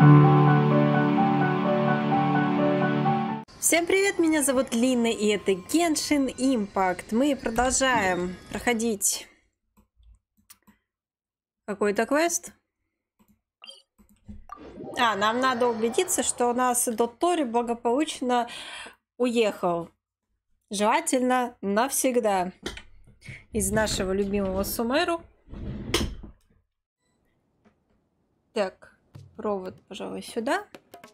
Всем привет, меня зовут Лина, и это Genshin Impact. Мы продолжаем проходить какой-то квест. Нам надо убедиться, что у нас Доттори благополучно уехал. Желательно навсегда. Из нашего любимого Сумеру. Так, провод, пожалуй, сюда.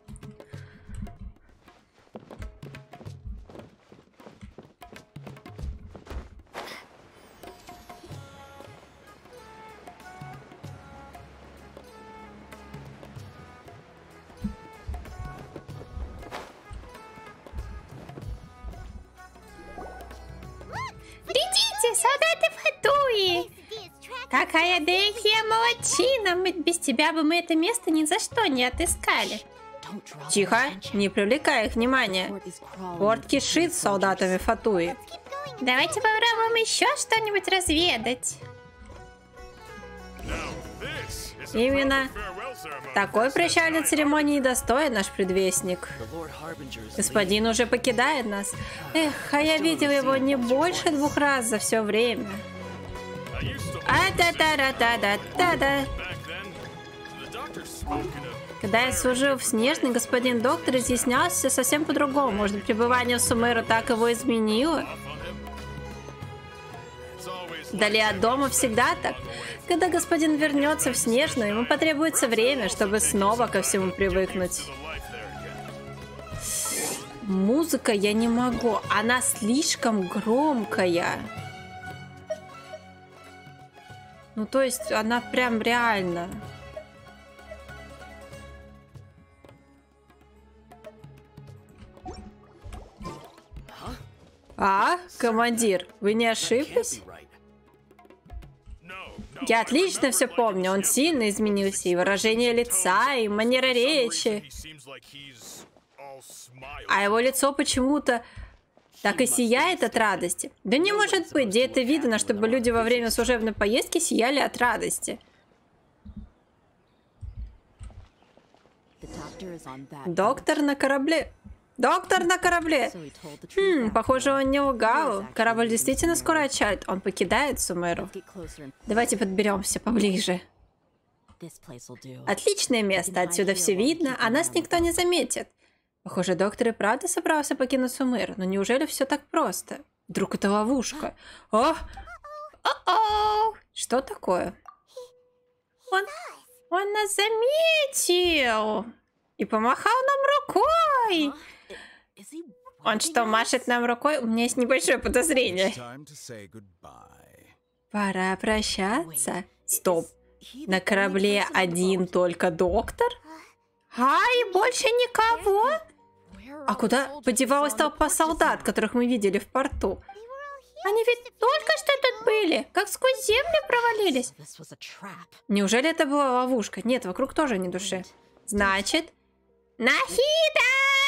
Солдаты Фатуи! Какая Дехия молодчина! Без тебя бы мы это место ни за что не отыскали. Тихо, не привлекай их внимания. Порт кишит с солдатами Фатуи. Давайте попробуем еще что-нибудь разведать. Именно такой прощальной церемонии достоин наш предвестник. Господин уже покидает нас. Эх, а я видел его не больше 2 раз за все время. А-та-та-ра-та-да-та-да. Когда я служил в Снежной, господин доктор изъяснялся совсем по-другому. Может, пребывание в Сумеру так его изменило? Вдали от дома всегда так. Когда господин вернется в Снежную, ему потребуется время, чтобы снова ко всему привыкнуть. Музыка я не могу, она слишком громкая. Ну, то есть, она прям реально. Командир, вы не ошиблись? Я отлично все помню, он сильно изменился, и выражение лица, и манера речи. А его лицо почему-то так и сияет от радости. Да не может быть, где это видно, чтобы люди во время служебной поездки сияли от радости. Доктор на корабле. Доктор на корабле! Похоже, он не лгал. Корабль действительно скоро отчалит. Он покидает Сумеру. Давайте подберемся поближе. Отличное место. Отсюда все видно, а нас никто не заметит. Похоже, доктор и правда собрался покинуть Сумеру. Но неужели все так просто? Вдруг это ловушка? Что такое? Он нас заметил! И помахал нам рукой! Он что, машет нам рукой? У меня есть небольшое подозрение. Пора прощаться. Стоп. На корабле один только доктор? И больше никого? А куда подевалась толпа солдат, которых мы видели в порту? Они ведь только что тут были, как сквозь землю провалились. Неужели это была ловушка? Нет, вокруг тоже ни души. Значит... Нахида!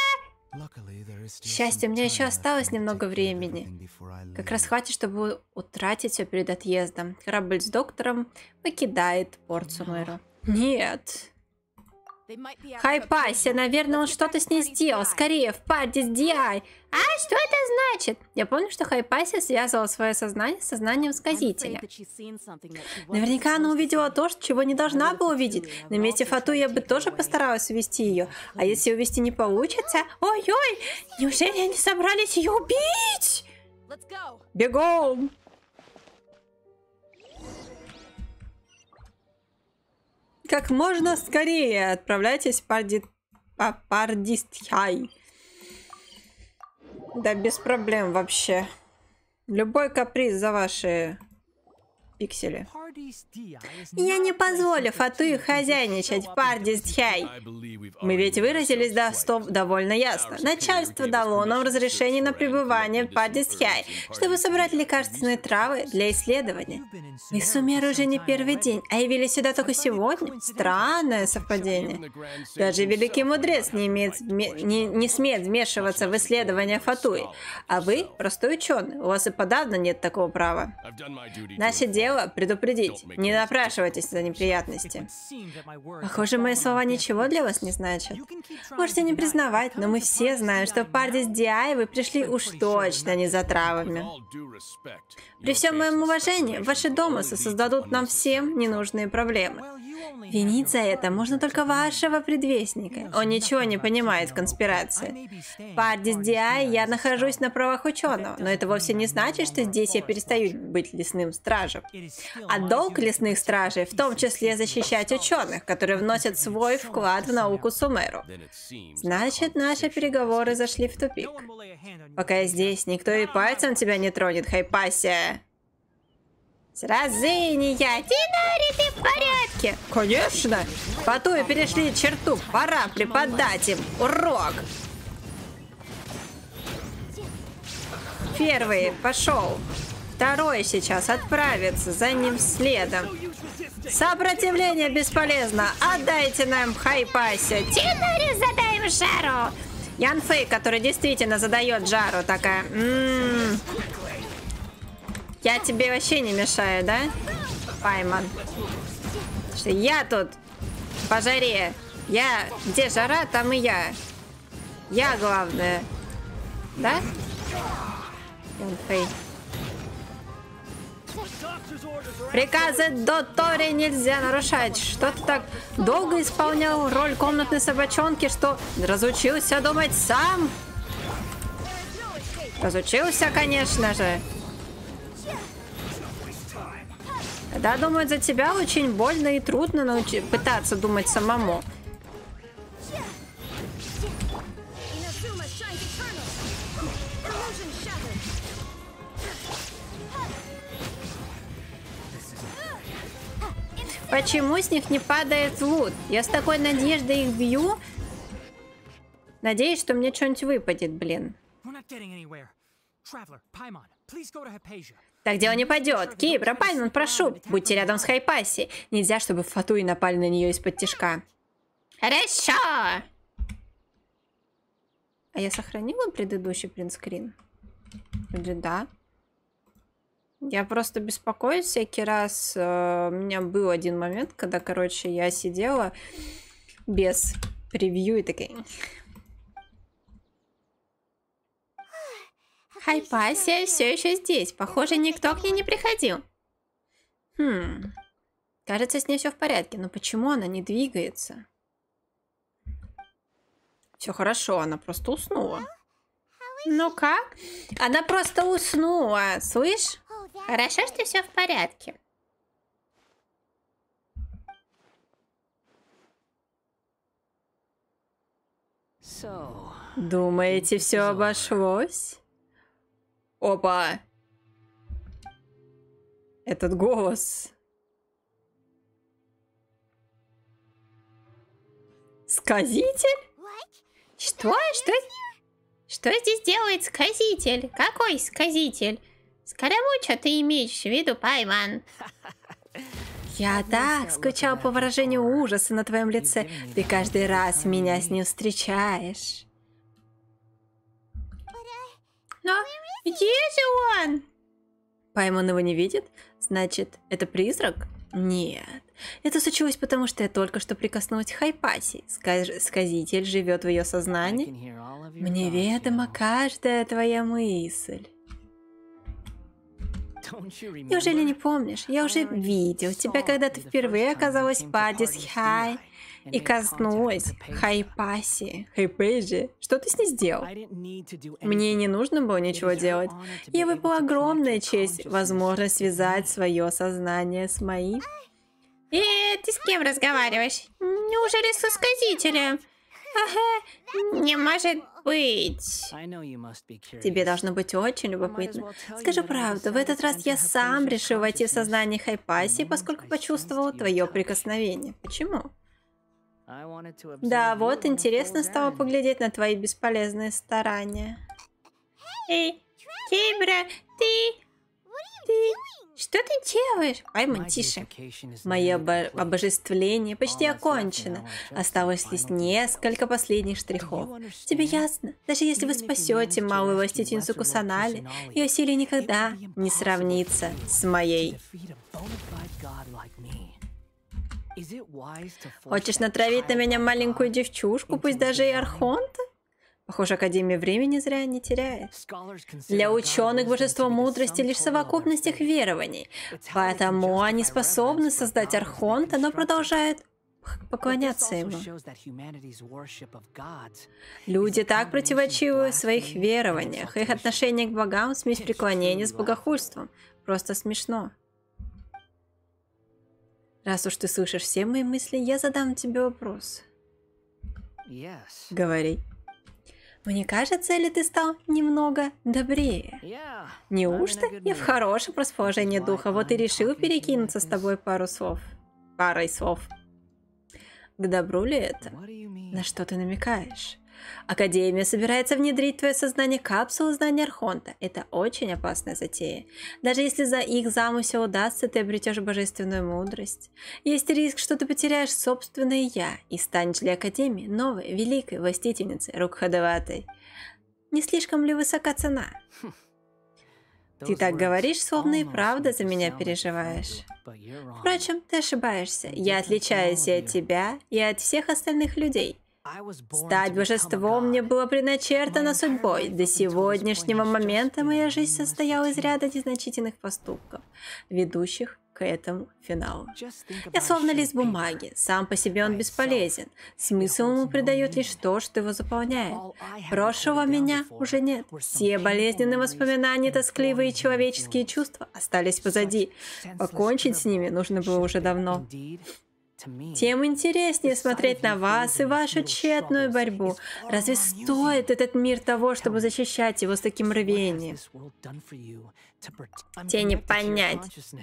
К счастью, у меня еще осталось немного времени. Как раз хватит, чтобы утратить все перед отъездом. Корабль с доктором покидает порт Сумеру. Нет. Хайпайся, наверное, он что-то с ней сделал. Скорее, в паре с Диай. Что это значит? Я помню, что Хайпайся связывала свое сознание с сознанием сказителя. Наверняка она увидела то, чего не должна была увидеть. На месте Фату я бы тоже постаралась увести ее. А если увести не получится... Ой-ой, неужели они собрались ее убить? Бегом! Как можно скорее отправляйтесь в Пардистхай. Да без проблем вообще. Любой каприз за ваши пиксели. Я не позволю Фатуи хозяйничать в Пардистхай. Мы ведь выразились довольно ясно. Начальство дало нам разрешение на пребывание в Пардистхай, чтобы собрать лекарственные травы для исследования. Мы с Сумеру уже не первый день, а явились сюда только сегодня. Странное совпадение. Даже великий мудрец не смеет вмешиваться в исследования Фатуи. А вы простой ученый, у вас и подавно нет такого права. Наше дело предупредить уходите. Не напрашивайтесь за неприятности. Похоже, мои слова ничего для вас не значат. Можете не признавать, но мы все знаем, что в Пардис Диай вы пришли уж точно не за травами. При всем моем уважении, ваши домыслы создадут нам всем ненужные проблемы. Винить за это можно только вашего предвестника. Он ничего не понимает в конспирации. В Пардис Диай я нахожусь на правах ученого, но это вовсе не значит, что здесь я перестаю быть лесным стражем. А долг лесных стражей в том числе защищать ученых, которые вносят свой вклад в науку Сумеру. Значит, наши переговоры зашли в тупик. Пока я здесь, никто и пальцем тебя не тронет, Хайпасия. Сразыния! Динари, ты в порядке? Конечно! Фатуи перешли черту, пора преподать им урок. Первый пошел. Второй сейчас отправится за ним следом. Сопротивление бесполезно. Отдайте нам Хайпасе. Динари, задаем жару. Ян Фэй, который действительно задает жару, такая... Я тебе вообще не мешаю, да, Пайман? Что я тут по жаре. Где жара, там и я. Я главное. Да? Ян Фэй. Приказы Дотори нельзя нарушать. Что ты так долго исполнял роль комнатной собачонки, что разучился думать сам? Разучился, конечно же. Когда думают за тебя, очень больно и трудно пытаться думать самому. Почему с них не падает лут? Я с такой надеждой их бью. Надеюсь, что мне что-нибудь выпадет, блин. Так дело не пойдет. Кибра, Пайман, прошу, будьте рядом с Хайпаси. Нельзя, чтобы Фатуи напали на нее из-под тишка. Хорошо. А я сохранила предыдущий принтскрин? Вроде да. Я просто беспокоюсь всякий раз. У меня был один момент, когда, короче, я сидела без превью и такая... Хайпасия все еще здесь. Похоже, никто к ней не приходил. Кажется, с ней все в порядке. Но почему она не двигается? Все хорошо, она просто уснула. Ну как? Она просто уснула, слышь? Хорошо, что все в порядке. Думаете, все обошлось? Опа! Этот голос. Сказитель? Что? Что здесь делает сказитель? Какой сказитель? Скоромуча ты имеешь в виду, Пайман? Я так скучал по выражению ужаса на твоем лице. Ты каждый раз меня с ним встречаешь. Но где же он? Пайман его не видит? Значит, это призрак? Нет. Это случилось потому, что я только что прикоснулась к Хайпаси. Сказитель живет в ее сознании. Мне ведома каждая твоя мысль. Неужели не помнишь? Я уже видел тебя, когда ты впервые оказалась в Пардис Хай и коснулась Хайпаси. Хайпэджи, что ты с ней сделал? Мне не нужно было ничего делать. Я выпала огромная честь, возможность связать свое сознание с моим. Ты с кем разговариваешь? Неужели со сказителем? Ага, не может быть. Тебе должно быть очень любопытно. Скажи правду, в этот раз я сам решил войти в сознание Хайпаси, поскольку почувствовал твое прикосновение. Почему? Да, вот интересно стало поглядеть на твои бесполезные старания. Эй, Кибра, ты... Что ты делаешь? Пайман, тише. Мое обожествление почти окончено. Осталось лишь несколько последних штрихов. Тебе ясно? Даже если вы спасете малую властительницу Кусанали, ее силе никогда не сравнится с моей. Хочешь натравить на меня маленькую девчушку, пусть даже и архонта? Похоже, Академия времени зря не теряет. Для ученых божество мудрости лишь совокупность их верований, поэтому они способны создать архонта, но продолжают поклоняться ему. Люди так противоречивы в своих верованиях, их отношение к богам — смесь преклонения с богохульством. Просто смешно. Раз уж ты слышишь все мои мысли, я задам тебе вопрос. Говори. Мне кажется, ли ты стал немного добрее? Неужто я в хорошем расположении духа, вот и решил перекинуться с тобой парой слов? К добру ли это? На что ты намекаешь? Академия собирается внедрить в твое сознание капсулу знаний Архонта. Это очень опасная затея. Даже если за их замысел удастся, ты обретешь божественную мудрость. Есть риск, что ты потеряешь собственное «я» и станешь для Академии новой, великой властительницей, Рукхадеватой. Не слишком ли высока цена? Ты так говоришь, словно и правда за меня переживаешь. Впрочем, ты ошибаешься. Я отличаюсь и от тебя, и от всех остальных людей. Стать божеством мне было предначертано судьбой. До сегодняшнего момента моя жизнь состояла из ряда незначительных поступков, ведущих к этому финалу. Я словно лист бумаги, сам по себе он бесполезен. Смысл ему придает лишь то, что его заполняет. Прошлого меня уже нет. Все болезненные воспоминания, тоскливые человеческие чувства остались позади. Покончить с ними нужно было уже давно. Тем интереснее смотреть на вас и вашу тщетную борьбу. Разве стоит этот мир того, чтобы защищать его с таким рвением? Тебе не понять.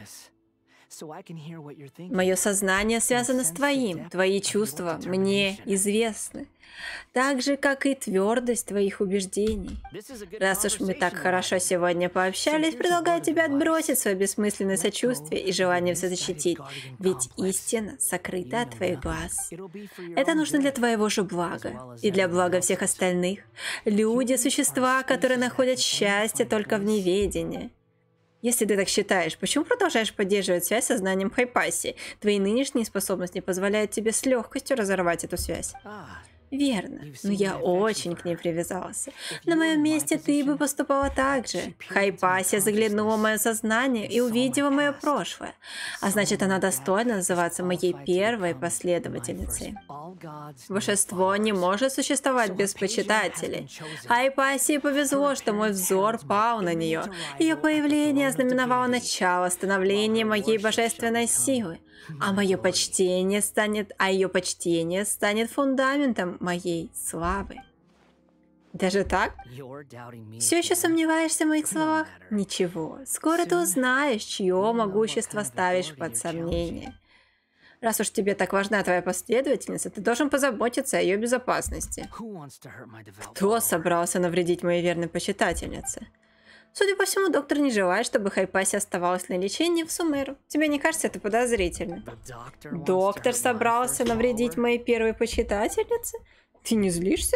Мое сознание связано с твоим. Твои чувства мне известны. Так же, как и твердость твоих убеждений. Раз уж мы так хорошо сегодня пообщались, предлагаю тебе отбросить свое бессмысленное сочувствие и желание все защитить. Ведь истина сокрыта от твоих глаз. Это нужно для твоего же блага. И для блага всех остальных. Люди — существа, которые находят счастье только в неведении. Если ты так считаешь, почему продолжаешь поддерживать связь со знанием Хайпассии? Твои нынешние способности позволяют тебе с легкостью разорвать эту связь. Верно, но я очень к ней привязался. На моем месте ты бы поступала так же. Хайпассия заглянула в мое сознание и увидела мое прошлое. А значит, она достойна называться моей первой последовательницей. Божество не может существовать без почитателей. Хайпассии повезло, что мой взор пал на нее. Ее появление ознаменовало начало становления моей божественной силы. А ее почтение станет фундаментом моей славы. Даже так? Все еще сомневаешься в моих словах? Ничего, скоро ты узнаешь, чье могущество ставишь под сомнение. Раз уж тебе так важна твоя последовательница, ты должен позаботиться о ее безопасности. Кто собрался навредить моей верной почитательнице? Судя по всему, доктор не желает, чтобы Хайпассия оставалась на лечении в Сумеру. Тебе не кажется это подозрительно? Доктор собрался навредить моей первой почитательнице? Ты не злишься?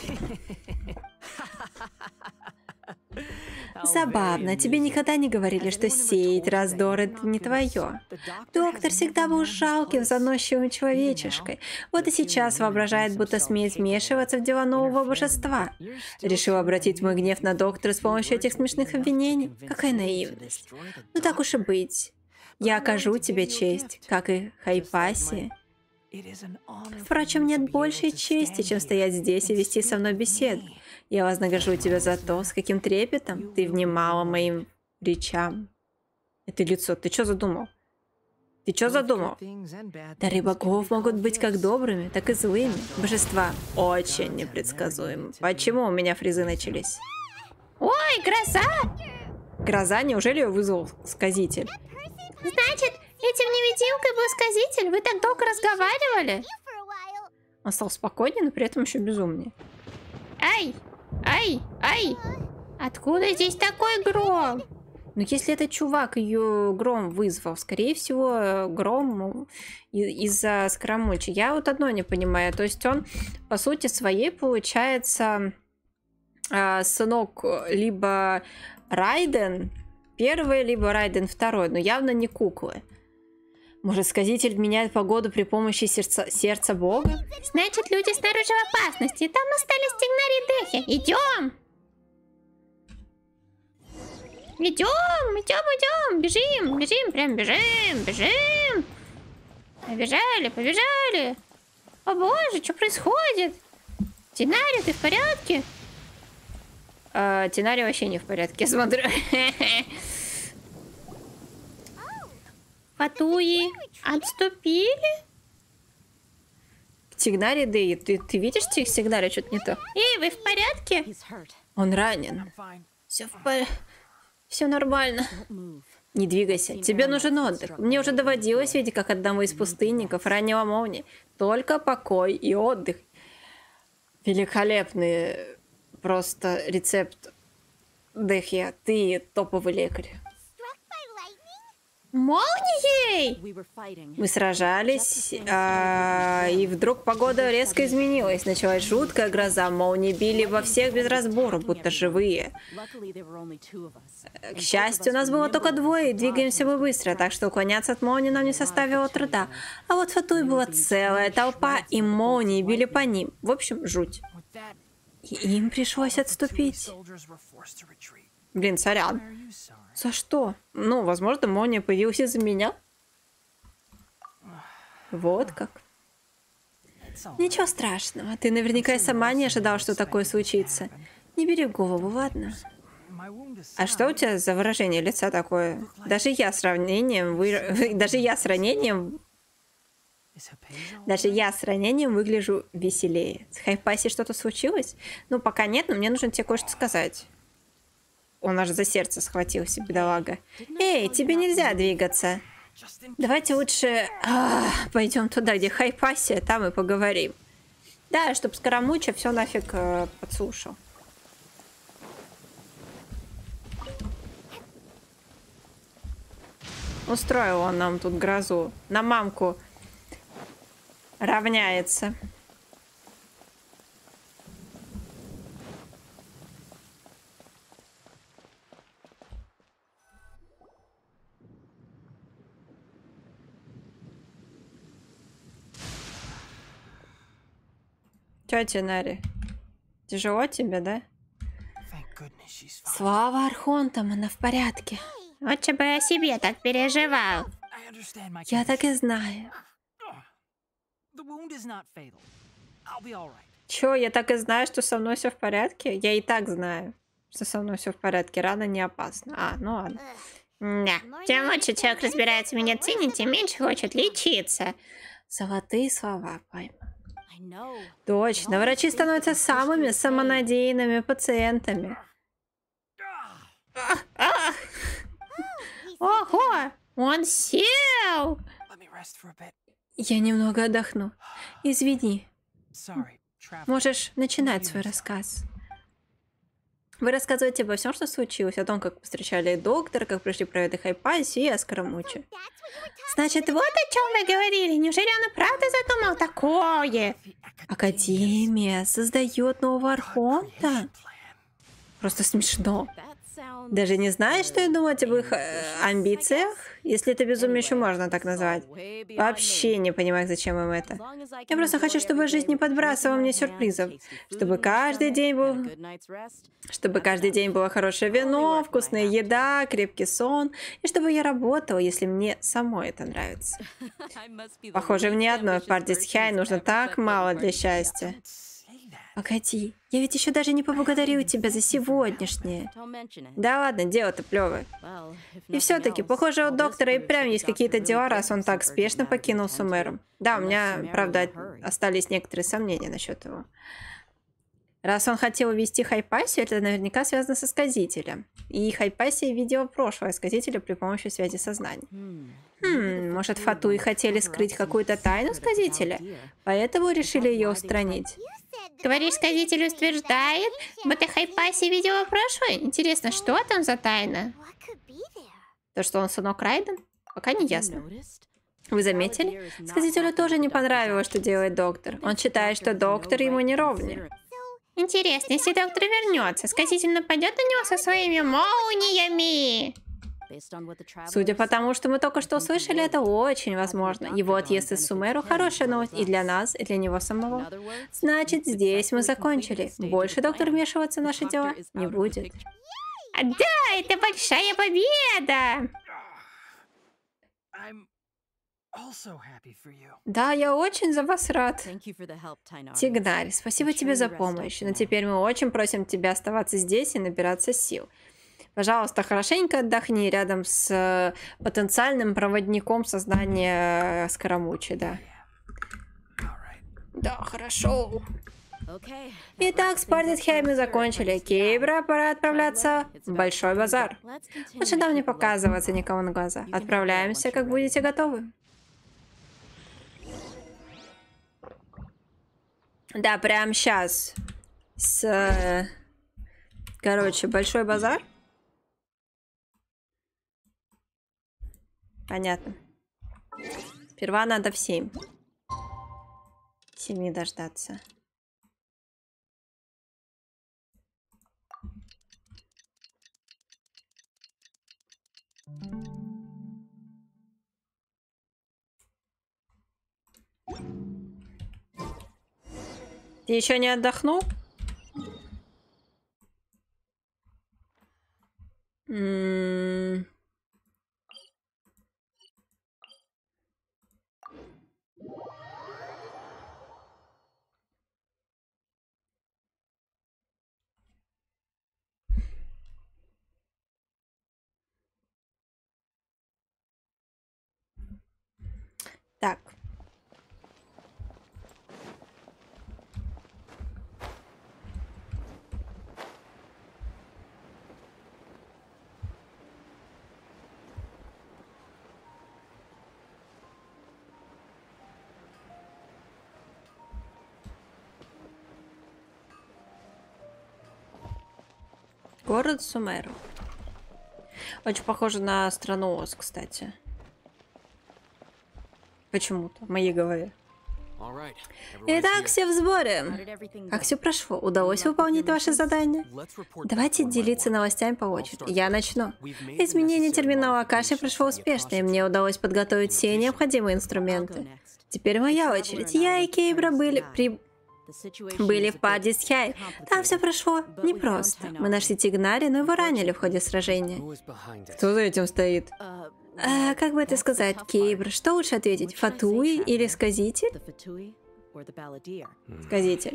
Забавно, тебе никогда не говорили, что сеять раздор — это не твое. Доктор всегда был жалким, заносчивым человечешкой. Вот и сейчас воображает, будто смеет вмешиваться в дела нового божества. Решил обратить мой гнев на доктора с помощью этих смешных обвинений? Какая наивность. Ну так уж и быть. Я окажу тебе честь, как и Хайпассии. Впрочем, нет большей чести, чем стоять здесь и вести со мной беседу. Я вознагражу тебя за то, с каким трепетом ты внимала моим речам. Это лицо, ты что задумал? Ты что задумал? Дары богов могут быть как добрыми, так и злыми. Божества очень непредсказуемы. Почему у меня фризы начались? Ой, гроза! Гроза? Неужели ее вызвал сказитель? Значит, этим невидимкой был сказитель? Вы так долго разговаривали? Он стал спокойнее, но при этом еще безумнее. Ай! Ай! Ай! Откуда здесь такой гром? Но если этот чувак ее гром вызвал, скорее всего, гром из-за скоромучи. Я вот одно не понимаю. То есть он, по сути своей, получается, сынок либо Райден первый, либо Райден второй, но явно не куклы. Может, сказитель меняет погоду при помощи сердца Бога? Значит, люди снаружи в опасности. Там остались Тигнари и Дехи. Идем! Идем! Бежим! Прям бежим! Побежали! О боже, что происходит? Тинари, ты в порядке? Тинари вообще не в порядке, смотрю. Фатуи отступили? Тигнари, Дэй, ты видишь Тигнари, что-то не то? Эй, вы в порядке? Он ранен. Все нормально. Не двигайся, тебе нужен отдых. Мне уже доводилось видеть, как одному из пустынников ранила молния. Только покой и отдых. Великолепный просто рецепт. Дехья, ты топовый лекарь. Молнией? Мы сражались, и вдруг погода резко изменилась. Началась жуткая гроза, молнии били во всех без разбора, будто живые. К счастью, у нас было только двое, и двигаемся мы быстро, так что уклоняться от молнии нам не составило труда. А вот в Фатуи была целая толпа, и молнии били по ним. В общем, жуть. И им пришлось отступить. Блин, сорян. За что? Ну, возможно, молния появилась из-за меня. Вот как. Ничего страшного. Ты наверняка и сама не ожидал, что такое случится. Не бери в голову, ладно? А что у тебя за выражение лица такое? Даже я с ранением выгляжу веселее. С Хайпаси что-то случилось? Ну, пока нет, но мне нужно тебе кое-что сказать. Он аж за сердце схватился, бедолага. Эй, тебе нельзя двигаться. Давайте лучше пойдем туда, где Хайпаси, там и поговорим. Да, чтоб Скоромуча все нафиг подслушал. Устроил он нам тут грозу. На мамку равняется. Тетя Нари, тяжело тебе, да? Слава Архонтам, она в порядке. Лучше бы о себе так переживал. Я так и знаю. Чё, я так и знаю, что со мной все в порядке? Я и так знаю, что со мной все в порядке. Рана не опасна. Ну ладно. Да. Чем лучше человек разбирается в медицине, тем меньше хочет лечиться. Золотые слова, Пайма. Точно, врачи становятся самыми самонадеянными пациентами. Ого, он сел! Я немного отдохну. Извини. Можешь начинать свой рассказ. Вы рассказываете обо всем, что случилось, о том, как встречали доктора, как пришли проведы Хайпаси и о Скоромуче. Значит, вот о чем вы говорили. Неужели он и правда задумал такое? Академия создает нового Архонта? Просто смешно. Даже не знаешь, что я думать об их амбициях? Если это безумие еще можно так назвать. Вообще не понимаю, зачем им это. Я просто хочу, чтобы жизнь не подбрасывала мне сюрпризов. Чтобы каждый день было хорошее вино, вкусная еда, крепкий сон. И чтобы я работала, если мне самой это нравится. Похоже, мне одной в Пардис-Тхай нужно так мало для счастья. Погоди, я ведь еще даже не поблагодарила тебя за сегодняшнее. Да ладно, дело-то плевое. И все-таки, похоже, у доктора и прям есть какие-то дела, раз он так спешно покинул Сумеру. Да, у меня, правда, остались некоторые сомнения насчет его. Раз он хотел увести Хайпаси, это наверняка связано со сказителем. И Хайпаси видела прошлое сказителя при помощи связи сознания. Может, Фатуи хотели скрыть какую-то тайну сказителя, поэтому решили ее устранить. Говоришь, сказитель утверждает, будто Хайпаси видела прошлое? Интересно, что там за тайна? То, что он сынок Райден? Пока не ясно. Вы заметили? Сказителю тоже не понравилось, что делает доктор. Он считает, что доктор ему не ровня. Интересно, если доктор вернется, сказитель нападет на него со своими молниями? Судя по тому, что мы только что услышали, это очень возможно. И вот если Сумеру хорошая новость и для нас, и для него самого, значит, здесь мы закончили. Больше доктор вмешиваться в наши дела не будет. Да, это большая победа! Да, я очень за вас рад. Тигнарь, спасибо тебе за помощь. Но теперь мы очень просим тебя оставаться здесь и набираться сил. Пожалуйста, хорошенько отдохни рядом с потенциальным проводником создания Скоромучи, да. Да, хорошо. Итак, с Пардисхай мы закончили. Кейбра, пора отправляться в Большой базар. Лучше нам не показываться никому на глаза. Отправляемся, как будете готовы. Да, прямо сейчас. Короче, Большой базар. Понятно. Сперва надо в 7. 7 дождаться. Ты еще не отдохнул? Так. Город Сумеру. Очень похоже на страну Оз, кстати. Почему-то в моей голове. Итак, все в сборе. Как все прошло? Удалось выполнить ваше задание? Давайте делиться новостями по очереди. Я начну. Изменение терминала Акаши прошло успешно, и мне удалось подготовить все необходимые инструменты. Теперь моя очередь. Я и Кейбра были в Пардисхай. Там все прошло непросто. Мы нашли Тигнари, но его ранили в ходе сражения. Кто за этим стоит? Как бы это сказать, Кейбр? Что лучше ответить? Фатуи или Сказитель? Сказитель.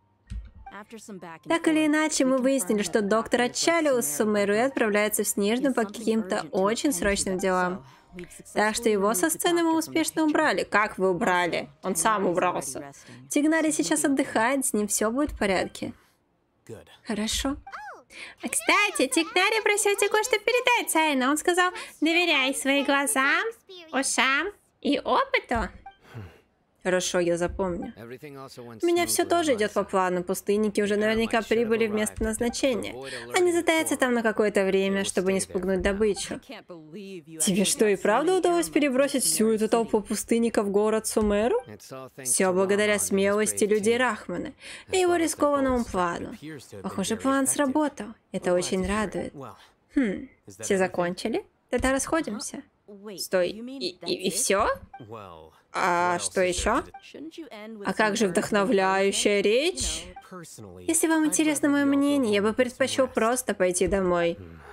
Так или иначе, мы выяснили, что доктор отчалил из Сумеру и отправляется в Снежную по каким-то очень срочным делам. Так что его со сцены мы успешно убрали. Как вы убрали? Он сам убрался. Тигнари сейчас отдыхает, с ним все будет в порядке. Хорошо. Кстати, Тигнари просил тебе кое-что передать, Сайна. Он сказал, доверяй своим глазам, ушам и опыту. Хорошо, я запомню. У меня все тоже идет по плану. Пустынники уже наверняка прибыли в место назначения. Они затаятся там на какое-то время, чтобы не спугнуть добычу. Тебе что, и правда удалось перебросить всю эту толпу пустынников в город Сумеру? Все благодаря смелости людей Рахмана и его рискованному плану. Похоже, план сработал. Это очень радует. Все закончили? Тогда расходимся. Стой, и все? А что еще? А как же вдохновляющая речь? Если вам интересно мое мнение, я бы предпочел просто пойти домой.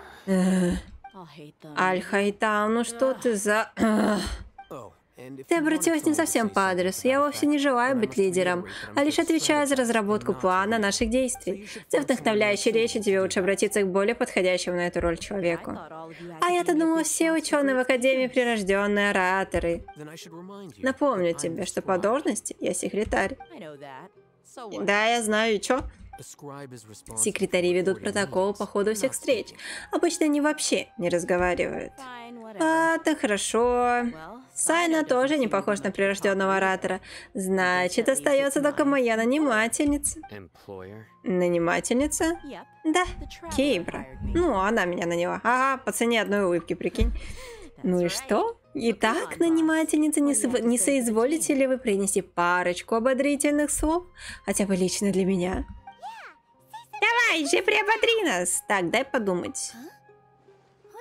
Аль-Хайтам, ну что ты за... Ты обратилась не совсем по адресу. Я вовсе не желаю быть лидером, а лишь отвечаю за разработку плана наших действий. За вдохновляющей речи тебе лучше обратиться к более подходящему на эту роль человеку. А я-то думала, все ученые в Академии прирожденные ораторы. Напомню тебе, что по должности я секретарь. Да, я знаю, и чё? Секретари ведут протокол по ходу всех встреч. Обычно они вообще не разговаривают. Ладно, хорошо. Сайна тоже не похож на прирожденного оратора. Значит, остается только моя нанимательница. Нанимательница? Да, Кейбра. Ну, она меня наняла. Ага, по цене одной улыбки, прикинь. Ну и что? Итак, нанимательница, не соизволите ли вы принести парочку ободрительных слов? Хотя бы лично для меня. Давай же, приободри нас. Так, дай подумать.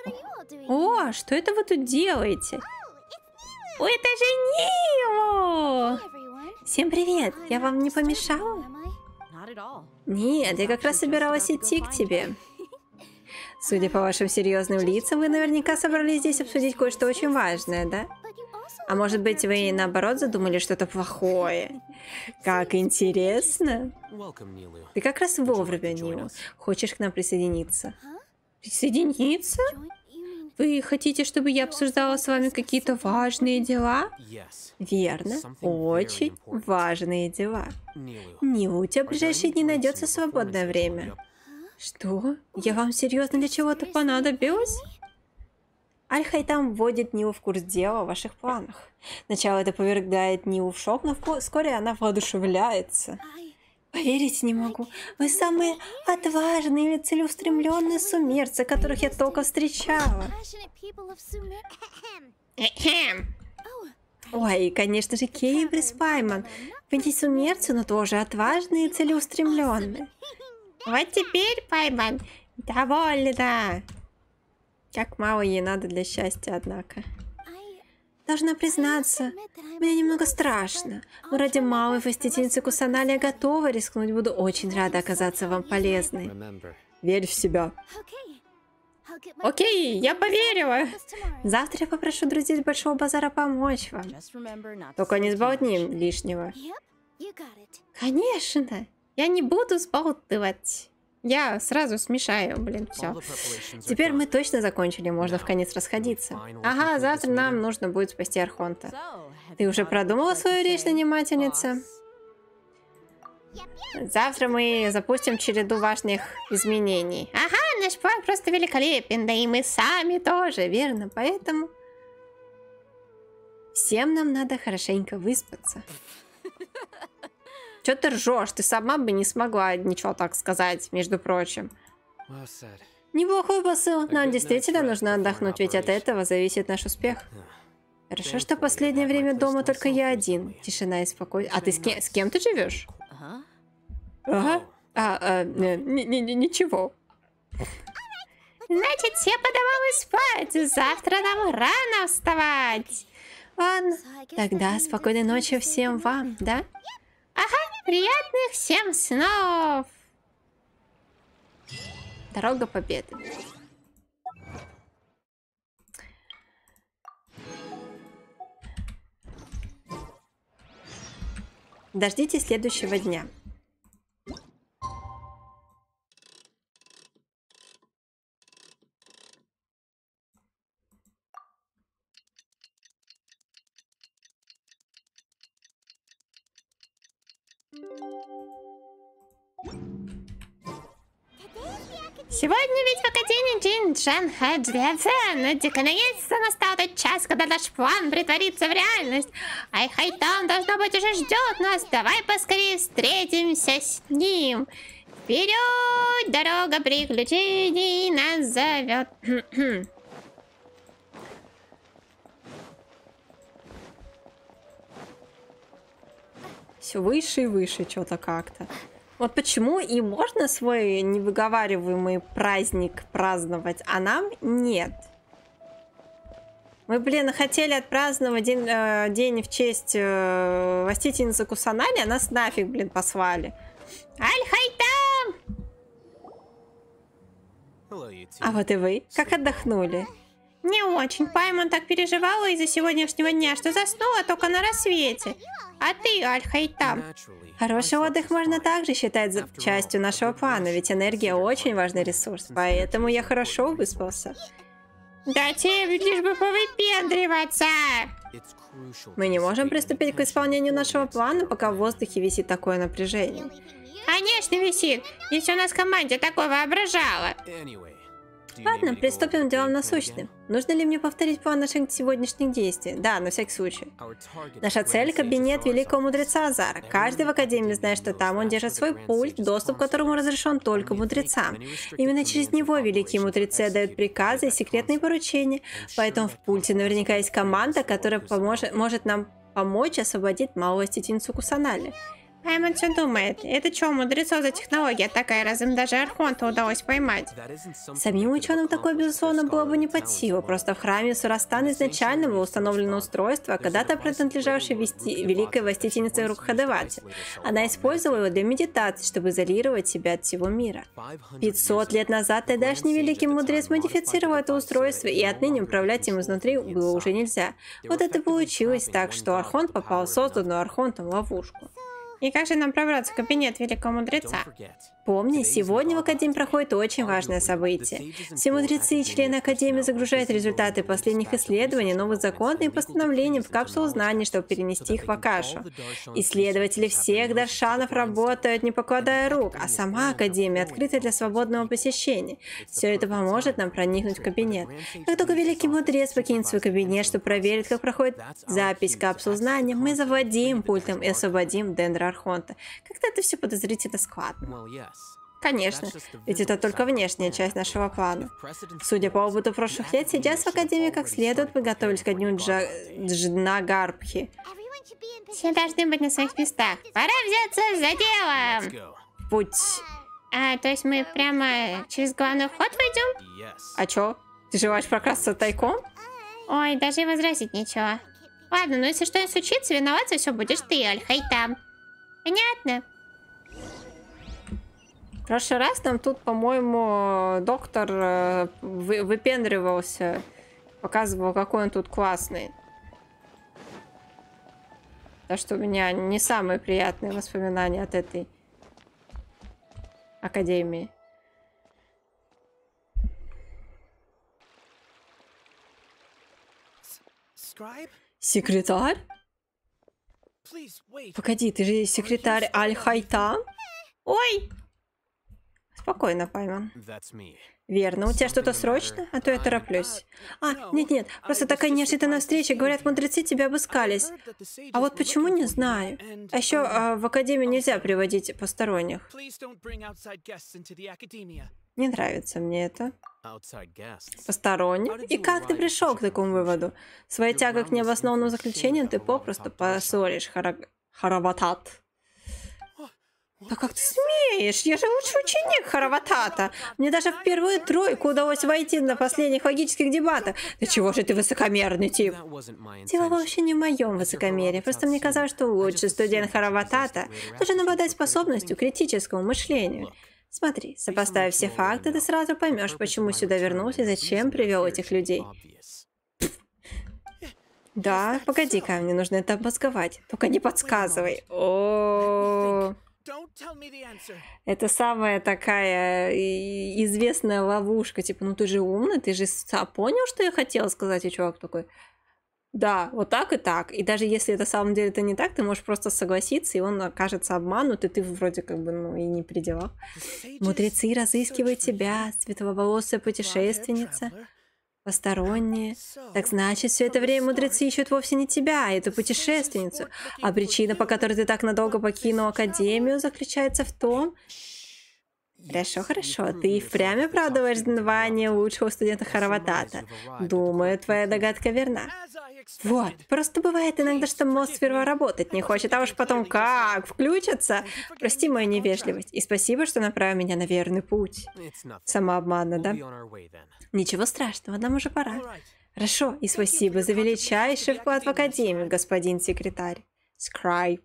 О, что это вы тут делаете? О, это же Нилу! Всем привет! Я вам не помешала? Нет, я как раз собиралась идти к тебе. Судя по вашим серьезным лицам, вы наверняка собрались здесь обсудить кое-что очень важное, да? А может быть, вы наоборот задумали что-то плохое? Как интересно! Ты как раз вовремя, Нилу. Хочешь к нам присоединиться? Присоединиться? Вы хотите, чтобы я обсуждала с вами какие-то важные дела? Верно, очень важные дела. Нилу, у тебя в ближайшие дни найдется свободное время. Что? Я вам серьезно для чего-то понадобилась? Аль-Хайтам вводит Нилу в курс дела о ваших планах. Сначала это повергает Нилу в шок, но вскоре она воодушевляется. Поверить не могу. Вы самые отважные и целеустремленные сумерцы, которых я только встречала. Ой, конечно же, Кейбрис Пайман. Вы не сумерцы, но тоже отважные и целеустремленные. Вот теперь, Пайман, довольна. Как мало ей надо для счастья, однако. Должна признаться, мне немного страшно, но ради малой властительницы Кусаналь я готова рискнуть, буду очень рада оказаться вам полезной. Верь в себя. Окей, я поверила. Завтра я попрошу друзей с Большого базара помочь вам. Только не сболтни лишнего. Конечно, я не буду сболтывать. Я сразу смешаю, блин, все. Теперь мы точно закончили, можно вконец расходиться. Ага, завтра нам нужно будет спасти Архонта. Ты уже продумала свою речь, нанимательница? Завтра мы запустим череду важных изменений. Ага, наш план просто великолепен, да и мы сами тоже, верно? Поэтому всем нам надо хорошенько выспаться. Чё ты ржешь? Ты сама бы не смогла ничего так сказать, между прочим. Неплохой посыл. Нам действительно нужно отдохнуть, ведь от этого зависит наш успех. Хорошо, что в последнее время дома только я один. Тишина и спокойствие. А ты с кем ты живешь? Ага. Ничего. Значит, все по домам спать. Завтра нам рано вставать. Ладно. Тогда спокойной ночи всем вам, да? Ага, приятных всем снов! Дорога победы. Дождитесь следующего дня. Сегодня ведь в Академии Джин-Джан Хаджиацен. Наконец-то настал тот час, когда наш план притворится в реальность. Аль-Хайтам, должно быть, уже ждет нас. Давай поскорее встретимся с ним. Вперед! Дорога приключений нас зовет. Все выше и выше что-то как-то. Вот почему и можно свой невыговариваемый праздник праздновать, а нам нет. Мы, блин, хотели отпраздновать день в честь властительницы Кусаналь, а нас нафиг, блин, послали. Аль-Хайтам! А вот и вы. Как отдохнули? Не очень. Пайман так переживала из-за сегодняшнего дня, что заснула только на рассвете. А ты, Аль-Хайтам? Хороший отдых можно также считать частью нашего плана, ведь энергия очень важный ресурс, поэтому я хорошо выспался. Да тебе лишь бы повыпендриваться! Мы не можем приступить к исполнению нашего плана, пока в воздухе висит такое напряжение. Конечно, висит, если у нас в команде такое воображало. Ладно, приступим к делам насущным. Нужно ли мне повторить план наших сегодняшних действий? Да, на всякий случай. Наша цель — кабинет великого мудреца Азара. Каждый в Академии знает, что там он держит свой пульт, доступ к которому разрешен только мудрецам. Именно через него великие мудрецы отдают приказы и секретные поручения. Поэтому в пульте наверняка есть команда, которая может нам помочь освободить малую властительницу Кусаналь. Аймон все думает. Это что, мудрецов за технология такая, раз им даже Архонта удалось поймать? Самим ученым такое, безусловно, было бы не под силу. Просто в храме Сурастан изначально было установлено устройство, когда-то принадлежавшее великой властительнице Рукхадевати. Она использовала его для медитации, чтобы изолировать себя от всего мира. 500 лет назад тогдашний великий мудрец модифицировал это устройство, и отныне управлять им изнутри было уже нельзя. Вот это получилось так, что Архонт попал в созданную Архонтом ловушку. И как же нам пробраться в кабинет великого мудреца? Помни, сегодня в Академии проходит очень важное событие. Все мудрецы и члены Академии загружают результаты последних исследований, новых законов и постановлений в капсулу знаний, чтобы перенести их в Акашу. Исследователи всех даршанов работают, не покладая рук, а сама Академия открыта для свободного посещения. Все это поможет нам проникнуть в кабинет. Как только великий мудрец покинет свой кабинет, чтобы проверить, как проходит запись капсул знаний, мы завладеем пультом и освободим Дендра Архонта. Как-то это все подозрительно складно. Конечно, ведь это только внешняя часть нашего плана. Судя по опыту прошлых лет, сейчас в Академии как следует подготовились ко дню Джнагарбхи. Все должны быть на своих местах. Пора взяться за дело! Путь. То есть мы прямо через главный вход войдем? А чё? Ты желаешь прокрасться тайком? Ой, даже и возразить нечего. Ладно, ну если что-нибудь случится, виноват за все будешь ты, Аль-Хайтам. Понятно? В прошлый раз нам тут, по-моему, доктор выпендривался, показывал, какой он тут классный. Так что у меня не самые приятные воспоминания от этой Академии. Секретарь? Погоди, ты же секретарь Аль-Хайтам? Ой! Спокойно, Пайман. Верно, у тебя что-то срочно? А то я тороплюсь. Нет-нет, просто такая неожиданная встреча. Говорят, мудрецы тебя обыскались. А вот почему, не знаю. А еще в Академию нельзя приводить посторонних. Не нравится мне это. Посторонних? И как ты пришел к такому выводу? Своей тягой к необоснованному заключению ты попросту поссоришь Хараватат. Да как ты смеешь? Я же лучший ученик Хараватата. Мне даже в первую тройку удалось войти на последних логических дебатах. Да чего же ты высокомерный тип? Дело вообще не в моем высокомерии. Просто мне казалось, что лучший студент Хараватата должен обладать способностью к критическому мышлению. Смотри, сопоставив все факты, ты сразу поймешь, почему сюда вернулся и зачем привел этих людей. Да, погоди-ка, мне нужно это обмозговать. Только не подсказывай. О. Это самая такая известная ловушка. Типа, ну ты же умный, ты же понял, что я хотела сказать? И чувак такой, да, вот так и так. И даже если это на самом деле это не так, ты можешь просто согласиться, и он окажется обманут, и ты вроде как бы, ну, и не при делах. Мудрецы разыскивают тебя, светловолосая путешественница. Посторонние. Так значит, все это время мудрецы ищут вовсе не тебя, а эту путешественницу. А причина, по которой ты так надолго покинул Академию, заключается в том... Хорошо. Ты и впрямь оправдываешь звание лучшего студента Хараватата. Думаю, твоя догадка верна. Вот, просто бывает иногда, что мозг сперва работать не хочет, а уж потом как включится. Прости мою невежливость, и спасибо, что направил меня на верный путь. Самообманно, да? Ничего страшного, нам уже пора. Хорошо, и спасибо за величайший вклад в Академию, господин секретарь. Скрайб.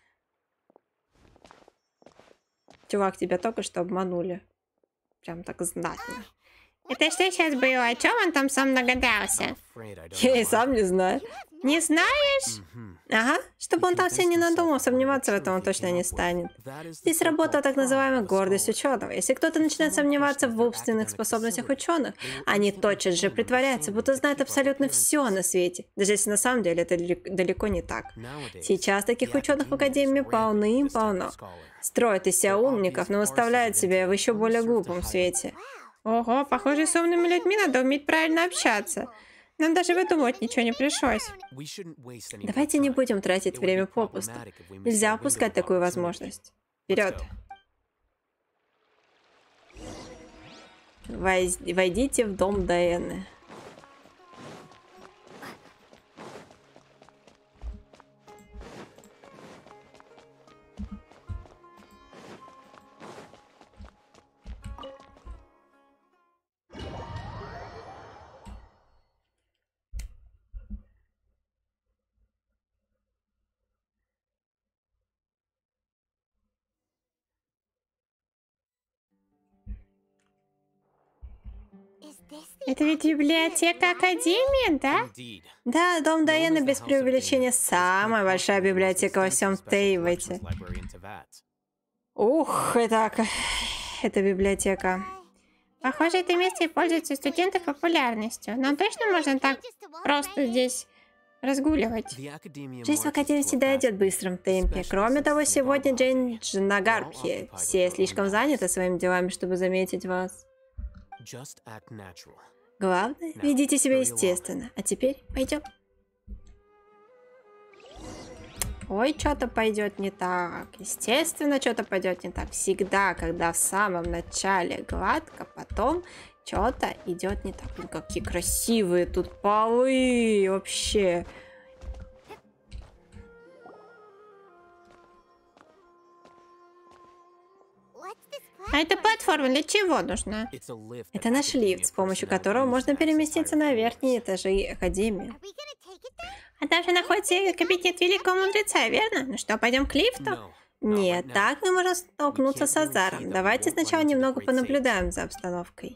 Чувак, тебя только что обманули. Прям так знатно. Это что сейчас было? О чем он там сам догадался? Я и сам не знаю. Не знаешь? Ага, чтобы он там все не надумал, сомневаться в этом он точно не станет. Здесь работала так называемая гордость ученого. Если кто-то начинает сомневаться в умственных способностях ученых, они тотчас же притворяются, будто знают абсолютно все на свете, даже если на самом деле это далеко не так. Сейчас таких ученых в Академии полным-полно. Строят из себя умников, но выставляют себя в еще более глупом свете. Ого, похоже, с умными людьми надо уметь правильно общаться. Нам даже выдумывать ничего не пришлось. Давайте не будем тратить время попусту. Нельзя упускать такую возможность. Вперед! Войдите в дом Даэны. Это ведь библиотека Академии, да? Да, дом Дайаны без преувеличения самая большая библиотека во всем Тейвете. Ух, это библиотека. Похоже, это место пользуется студентов популярностью. Нам точно можно так просто здесь разгуливать? Жизнь в Академии всегда идет в быстром темпе. Кроме того, сегодня день Джнагарбхи. Все слишком заняты своими делами, чтобы заметить вас. Главное, ведите себя естественно. А теперь пойдем. Ой, что-то пойдет не так. Естественно, что-то пойдет не так. Всегда, когда в самом начале гладко, потом что-то идет не так. Блин, какие красивые тут полы вообще. А эта платформа для чего нужна? Это наш лифт, с помощью которого можно переместиться на верхние этажи Академии. А там же находится кабинет великого мудреца, верно? Ну что, пойдем к лифту? Нет, так мы можем столкнуться с Азаром. Давайте сначала немного понаблюдаем за обстановкой.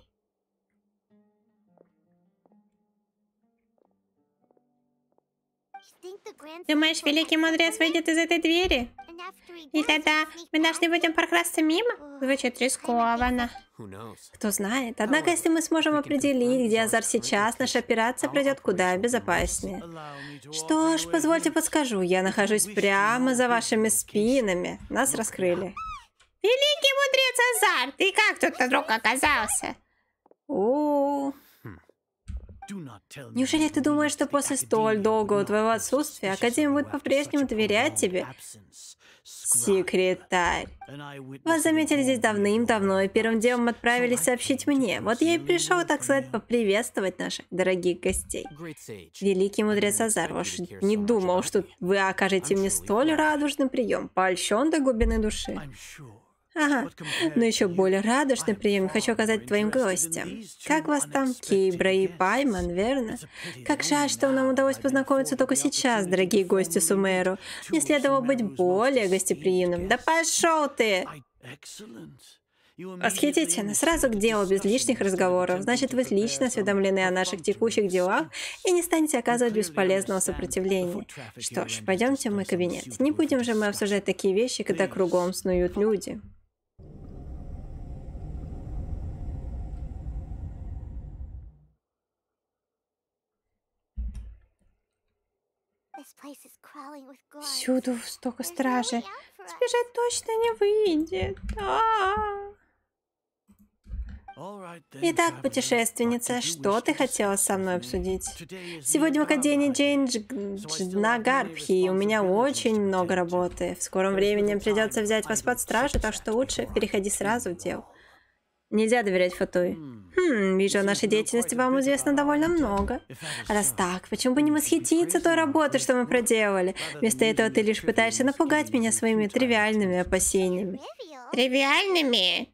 Думаешь, великий мудрец выйдет из этой двери? И тогда мы должны будем прокрасться мимо? Звучит рискованно. Кто знает. Однако, если мы сможем определить, где Азар сейчас, наша операция пройдет куда безопаснее. Что ж, позвольте подскажу. Я нахожусь прямо за вашими спинами. Нас раскрыли. Великий мудрец Азар, ты как тут вдруг оказался? Неужели ты думаешь, что после столь долгого твоего отсутствия Академия будет по-прежнему доверять тебе? Секретарь. Вас заметили здесь давным-давно, и первым делом отправились сообщить мне. Вот я и пришел, так сказать, поприветствовать наших дорогих гостей. Великий мудрец Азар, уж не думал, что вы окажете мне столь радужный прием, польщен до глубины души. Ага, но еще более радужный прием хочу оказать твоим гостям. Как вас там, Кейбра и Пайман, верно? Как жаль, что нам удалось познакомиться только сейчас, дорогие гости Сумеру. Мне следовало быть более гостеприимным. Да пошел ты! Восхитительно. Сразу к делу, без лишних разговоров. Значит, вы лично осведомлены о наших текущих делах и не станете оказывать бесполезного сопротивления. Что ж, пойдемте в мой кабинет. Не будем же мы обсуждать такие вещи, когда кругом снуют люди. Всюду столько стражей. Сбежать точно не выйдет. Итак, путешественница, что ты хотела со мной обсудить? Сегодня в Академии Джнагарбхи, и у меня очень много работы. В скором времени придется взять вас под стражу, так что лучше переходи сразу в дело. Нельзя доверять Фатуи. Вижу, о нашей деятельности вам известно довольно много. Раз так, почему бы не восхититься той работой, что мы проделали? Вместо этого ты лишь пытаешься напугать меня своими тривиальными опасениями. Тривиальными?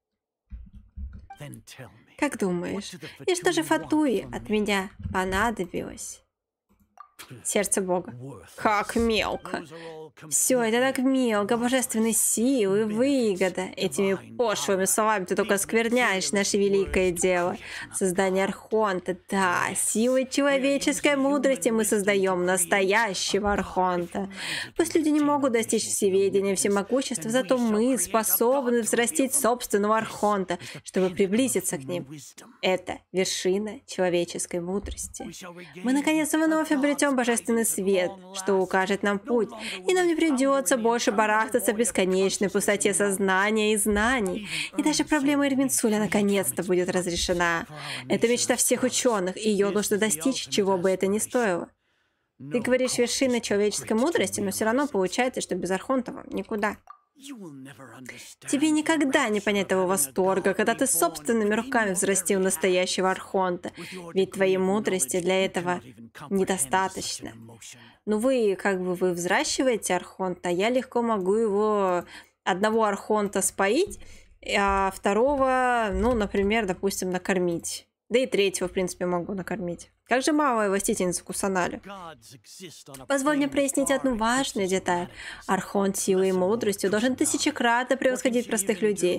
Как думаешь, и что же Фатуи от меня понадобилось? Сердце Бога. Как мелко. Все, это так мелко. Божественные силы, выгода. Этими пошлыми словами ты только оскверняешь наше великое дело. Создание Архонта. Да, силой человеческой мудрости мы создаем настоящего Архонта. Пусть люди не могут достичь всеведения, всемогущества, зато мы способны взрастить собственного Архонта, чтобы приблизиться к ним. Это вершина человеческой мудрости. Мы наконец вновь обретем божественный свет, что укажет нам путь, и нам не придется больше барахтаться в бесконечной пустоте сознания и знаний. И даже проблема Ирминсуля наконец-то будет разрешена. Это мечта всех ученых, и ее нужно достичь, чего бы это ни стоило. Ты говоришь вершина человеческой мудрости, но все равно получается, что без Архонта вам никуда. Тебе никогда не понять того восторга, когда ты собственными руками взрастил настоящего Архонта, ведь твоей мудрости для этого недостаточно. Ну вы взращиваете Архонта, а я легко могу его одного Архонта споить, а второго, например, допустим, накормить. Да и третьего, в принципе, могу накормить. Как же мало властительница Кусаналю. Позволь мне прояснить одну важную деталь. Архонт силой и мудростью должен тысячекратно превосходить простых людей.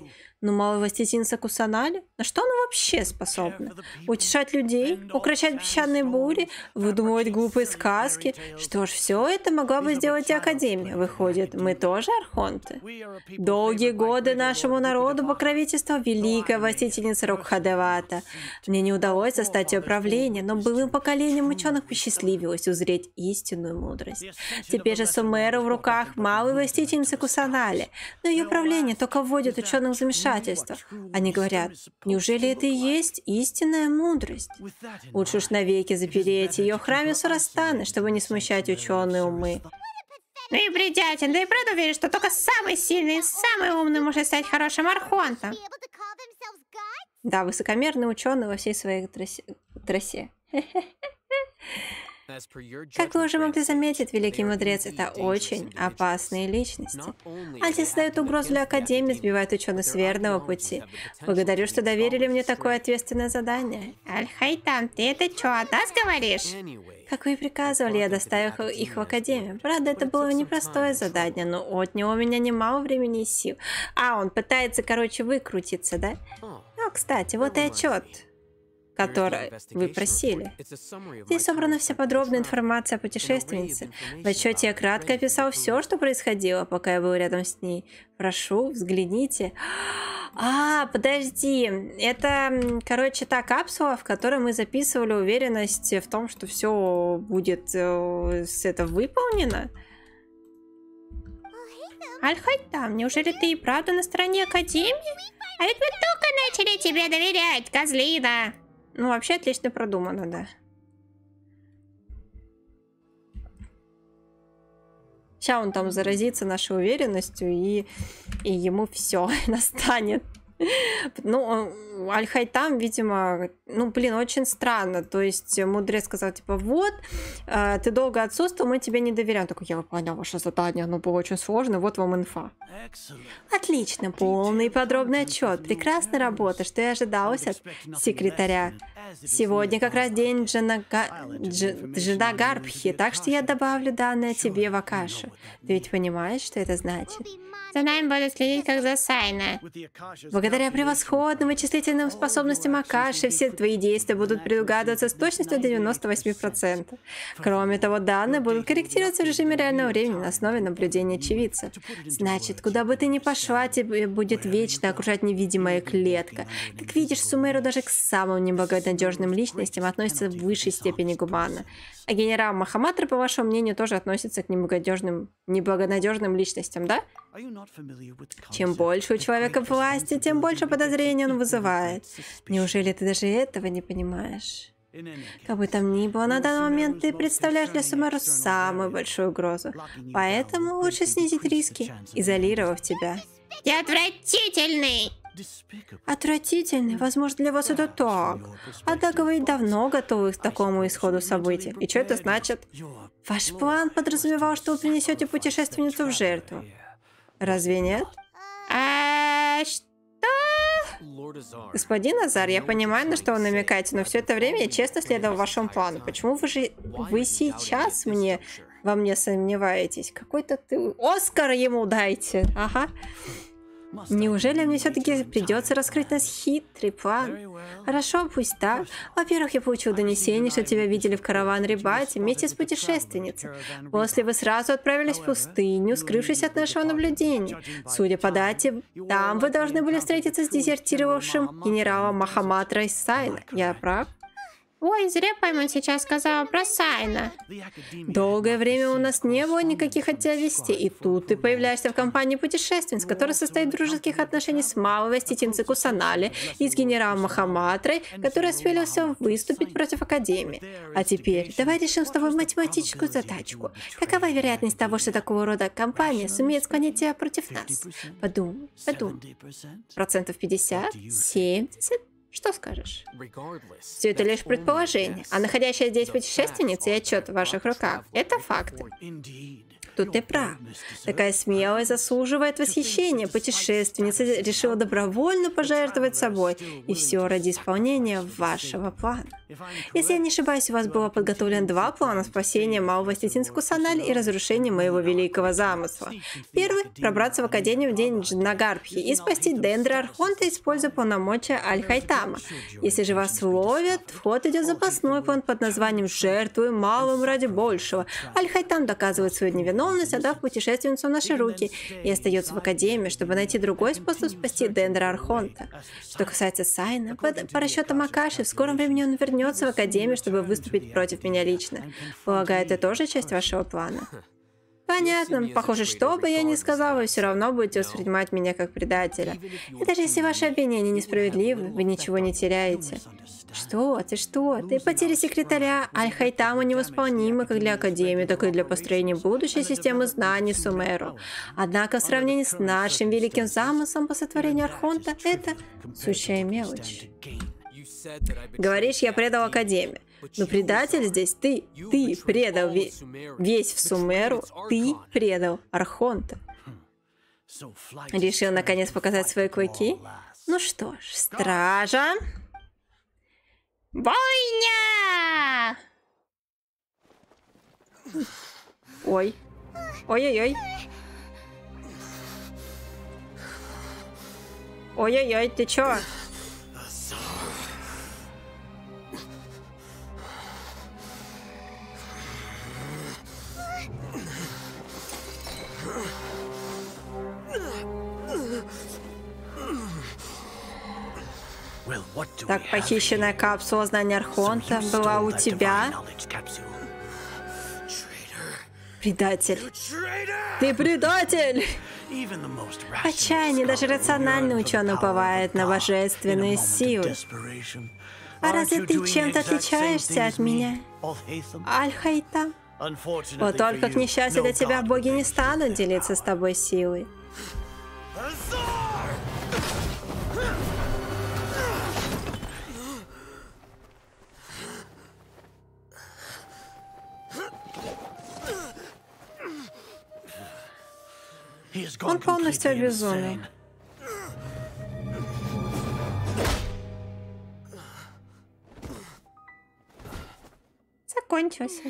Но малая властительница Кусанале? На что она вообще способна? Утешать людей? Укращать песчаные бури? Выдумывать глупые сказки? Что ж, все это могла бы сделать и Академия. Выходит, мы тоже архонты? Долгие годы нашему народу покровительства великая властительница Рокхадевата. Мне не удалось застать ее правление, но былым поколением ученых посчастливилось узреть истинную мудрость. Теперь же Сумеру в руках малой властительницы Кусанале, но ее правление только вводит ученых в замешательство. Они говорят, неужели это и есть истинная мудрость? Лучше уж навеки запереть ее в храме Сурастаны, чтобы не смущать ученые умы. Ну и бредятин, да и правда уверен, что только самый сильный и самый умный может стать хорошим архонтом. Да, высокомерный ученый во всей своей красе. Как вы уже могли заметить, великий мудрец — это очень опасные личности. Они создают угрозу для Академии, сбивают ученых с верного пути. Благодарю, что доверили мне такое ответственное задание. Аль-Хайтам, ты это что, от нас говоришь? Как вы и приказывали, я доставил их в Академию. Правда, это было непростое задание, но отняло у меня немало времени и сил. Он пытается, выкрутиться, да? Кстати, вот и отчет, который вы просили. Здесь собрана вся подробная информация о путешественнице. В отчете я кратко описал все, что происходило, пока я был рядом с ней. Прошу, взгляните. Подожди. Это, та капсула, в которой мы записывали уверенность в том, что все будет выполнено. Аль-Хайтам, неужели ты и правда на стороне Академии? А ведь мы только начали тебе доверять, козлина. Вообще отлично продумано, да. Сейчас он там заразится нашей уверенностью, и ему все настанет. Аль-Хайтам, видимо, очень странно. То есть мудрец сказал, ты долго отсутствовал, мы тебе не доверяем. Такой, я выполнял ваше задание, оно было очень сложно, вот вам инфа. Отлично, полный и подробный отчет. Прекрасная работа, что и ожидалось от секретаря. Сегодня как раз день Джинагарбхи, так что я добавлю данные тебе в Акашу. Ты ведь понимаешь, что это значит? За нами будут следить как за Сайна. Благодаря превосходным вычислительным способностям Акаши, все твои действия будут предугадываться с точностью до 98%. Кроме того, данные будут корректироваться в режиме реального времени на основе наблюдения очевидца. Значит, куда бы ты ни пошла, тебе будет вечно окружать невидимая клетка. Как видишь, Сумеру даже к самым неблагонадежным личностям относится в высшей степени гуманно. А генерал Махаматра, по вашему мнению, тоже относится к неблагонадежным личностям, да? Чем больше у человека власти, тем больше подозрений он вызывает. Неужели ты даже этого не понимаешь? Как бы там ни было, на данный момент ты представляешь для Сумеру самую большую угрозу. Поэтому лучше снизить риски, изолировав тебя. Ты отвратительный! Отвратительный? Возможно, для вас это так. Однако вы давно готовы к такому исходу событий. И что это значит? Ваш план подразумевал, что вы принесете путешественницу в жертву. Разве нет? Что? Господин Азар, я понимаю, на что вы намекаете, но все это время я честно следовал вашему плану. Почему вы сейчас во мне сомневаетесь? Какой-то ты... Оскар ему дайте! Ага. Неужели мне все-таки придется раскрыть наш хитрый план? Хорошо, пусть так. Во-первых, я получил донесение, что тебя видели в караван-рибате вместе с путешественницей. После вы сразу отправились в пустыню, скрывшись от нашего наблюдения. Судя по дате, там вы должны были встретиться с дезертировавшим генералом Махаматра из Сайна. Я прав? Ой, зря Паймон сейчас сказала про Сайна. Долгое время у нас не было никаких от тебя вестей, и тут ты появляешься в компании путешественниц, которая состоит в дружеских отношениях с малой властительницей Кусанале и с генералом Махаматрой, который осмелился выступить против Академии. А теперь давай решим с тобой математическую задачку. Какова вероятность того, что такого рода компания сумеет склонить тебя против нас? Подумай. 50%? 70%? Что скажешь? Все это лишь предположение, а находящая здесь путешественница и отчет в ваших руках – это факты. Тут ты прав. Такая смелая заслуживает восхищения. Путешественница решила добровольно пожертвовать собой. И все ради исполнения вашего плана. Если я не ошибаюсь, у вас было подготовлено 2 плана спасения малого Стетинску-Саналь и разрушения моего великого замысла. Первый – пробраться в Академию в день Джнагарбхи и спасти Дендра Архонта, используя полномочия Аль-Хайтама. Если же вас ловят, в ход идет запасной план под названием «Жертвуем малым ради большего». Аль-Хайтам доказывает свою невиновность, отдав путешественницу в наши руки, и остается в Академии, чтобы найти другой способ спасти Дендра Архонта. Что касается Сайна, по расчетам Акаши, в скором времени он вернется в Академию, чтобы выступить против меня лично. Полагаю, это тоже часть вашего плана? Понятно. Похоже, что бы я ни сказал, вы все равно будете воспринимать меня как предателя. И даже если ваши обвинения несправедливы, вы ничего не теряете. Что ты, что ты? Потеря секретаря Аль-Хайтама невосполнима как для Академии, так и для построения будущей системы знаний Сумеру. Однако в сравнении с нашим великим замыслом по сотворению Архонта, это сущая мелочь. Говоришь, я предал Академию. Но предатель здесь ты. Ты предал весь в Сумеру. Ты предал Архонта. Решил наконец показать свои клыки? Ну что ж, стража. Бойня! Ой. Ой-ой-ой. Ой-ой-ой, ты чё? Так, похищенная капсула знания Архонта была у тебя? Предатель. Ты предатель! Отчаяние, даже рациональный ученый уповает на божественные силы. А разве ты чем-то отличаешься от меня, Аль-Хайтам? Вот только к несчастью для тебя боги не станут делиться с тобой силой. Он полностью обезумел. Закончился.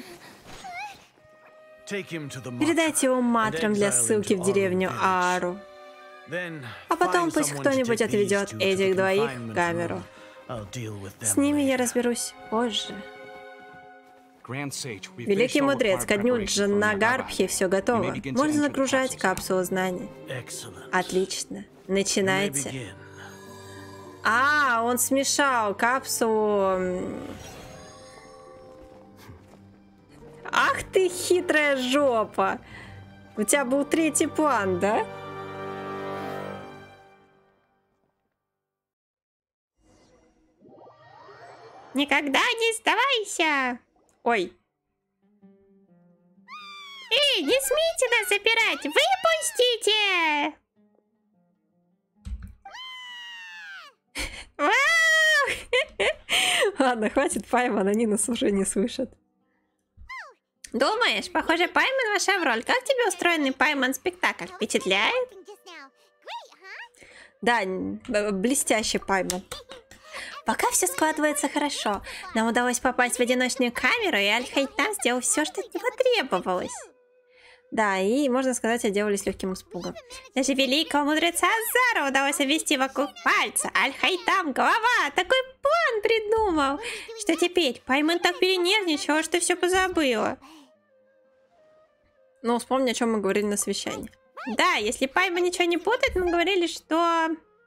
Передайте его матрам для ссылки в деревню Аару. А потом пусть кто-нибудь отведет этих двоих в камеру. С ними я разберусь позже. Великий мудрец, ко дню Джнагарбхи все готово. Можно загружать капсулу знаний. Отлично. Начинайте. А, он смешал капсулу. Ах ты хитрая жопа. У тебя был 3-й план, да? Никогда не сдавайся! Ой. Эй, не смейте нас запирать! Выпустите! Ладно, хватит Пайман, они нас уже не слышат. Думаешь, похоже, Пайман вошла в роль. Как тебе устроенный Пайман-спектакль? Впечатляет? Да, блестящий Пайман. Пока все складывается хорошо. Нам удалось попасть в одиночную камеру, и Аль-Хайтам сделал все, что от него требовалось. Да, и, можно сказать, отделались легким испугом. Даже великого мудреца Азара удалось обвести вокруг пальца. Аль-Хайтам, голова, такой план придумал. Что теперь? Пайман так перенервничала, что все позабыла. Ну, вспомни, о чем мы говорили на совещании. Да, если Пайман ничего не путает, мы говорили, что...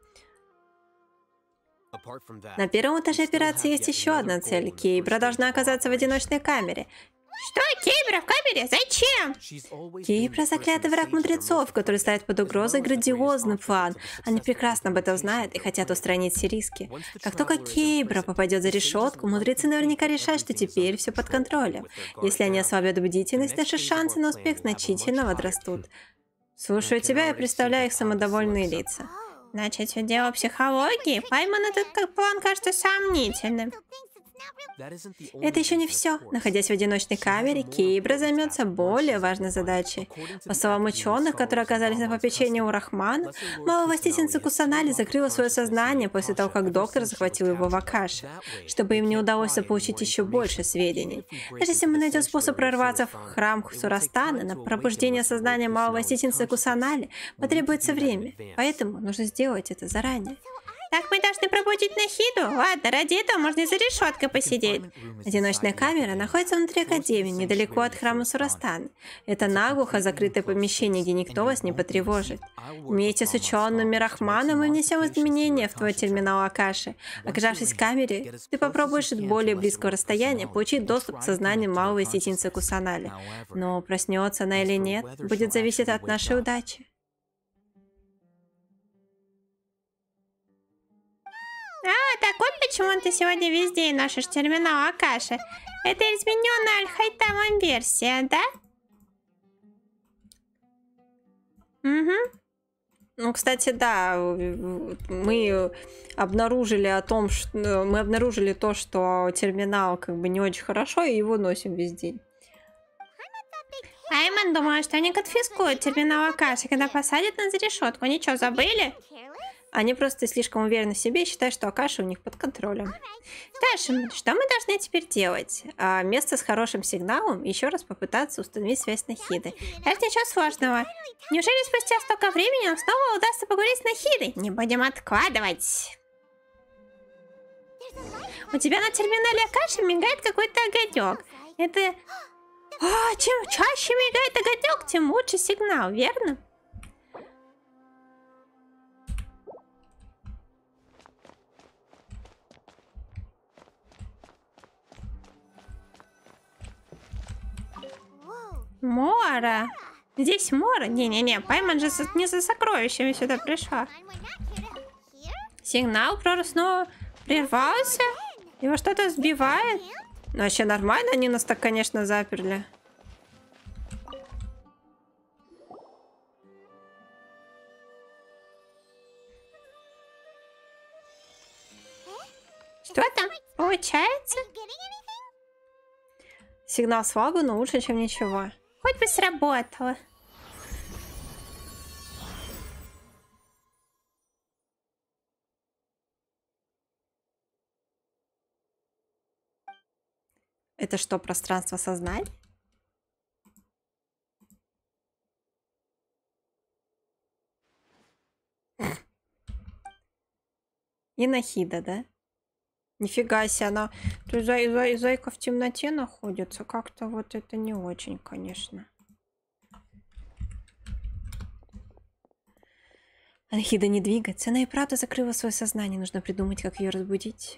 На первом этаже операции есть еще одна цель. Кейбра должна оказаться в одиночной камере. Что? Кейбра в камере? Зачем? Кейбра — заклятый враг мудрецов, который ставит под угрозой грандиозный план. Они прекрасно об этом знают и хотят устранить все риски. Как только Кейбра попадет за решетку, мудрецы наверняка решат, что теперь все под контролем. Если они ослабят бдительность, наши шансы на успех значительно возрастут. Слушаю тебя и представляю их самодовольные лица. Значит, все дело в психологии. Пайман этот план кажется сомнительным. Это еще не все. Находясь в одиночной камере, Кейбра займется более важной задачей. По словам ученых, которые оказались на попечении у Рахмана, маловластительница Кусанали закрыла свое сознание после того, как доктор захватил его в Акаше, чтобы им не удалось заполучить еще больше сведений. Даже если мы найдем способ прорваться в храм Сурастана, на пробуждение сознания маловластительницы Кусанали потребуется время, поэтому нужно сделать это заранее. Так мы должны пробудить Нахиду? Ладно, ради этого можно и за решеткой посидеть. Одиночная камера находится внутри Академии, недалеко от храма Сурастана. Это наглухо закрытое помещение, где никто вас не потревожит. Вместе с учеными Рахманом мы внесем изменения в твой терминал Акаши. Оказавшись в камере, ты попробуешь от более близкого расстояния получить доступ к сознанию малой сетинцы Кусанали. Но проснется она или нет, будет зависеть от нашей удачи. Так вот почему ты сегодня весь день носишь терминал Акаши. Это измененная Аль-Хайтамом версия, да? Угу. Ну, кстати, да, мы обнаружили то, что терминал как бы не очень хорошо, и его носим весь день. Айман думала, что они конфискуют терминал Акаши, когда посадят нас за решетку. Они что, забыли? Они просто слишком уверены в себе и считают, что Акаша у них под контролем. Дальше, что мы должны теперь делать? Место с хорошим сигналом еще раз попытаться установить связь с Нахидой. Это ничего сложного. Неужели спустя столько времени нам снова удастся поговорить с Нахидой? Не будем откладывать. У тебя на терминале Акаши мигает какой-то огонек. Это... чем чаще мигает огонек, тем лучше сигнал, верно? Мора? Здесь Мора? Не-не-не, Пайман же не за сокровищами сюда пришла. Сигнал снова прервался? Его что-то сбивает? Ну, вообще нормально, они нас так, конечно, заперли. Что там? Получается? Сигнал слабый, но лучше, чем ничего. Хоть бы сработало. Это что, пространство сознания? И Нахида, да? Нифига себе, она... Зайка в темноте находится. Как-то вот это не очень, конечно. Нахида не двигается. Она и правда закрыла свое сознание. Нужно придумать, как ее разбудить.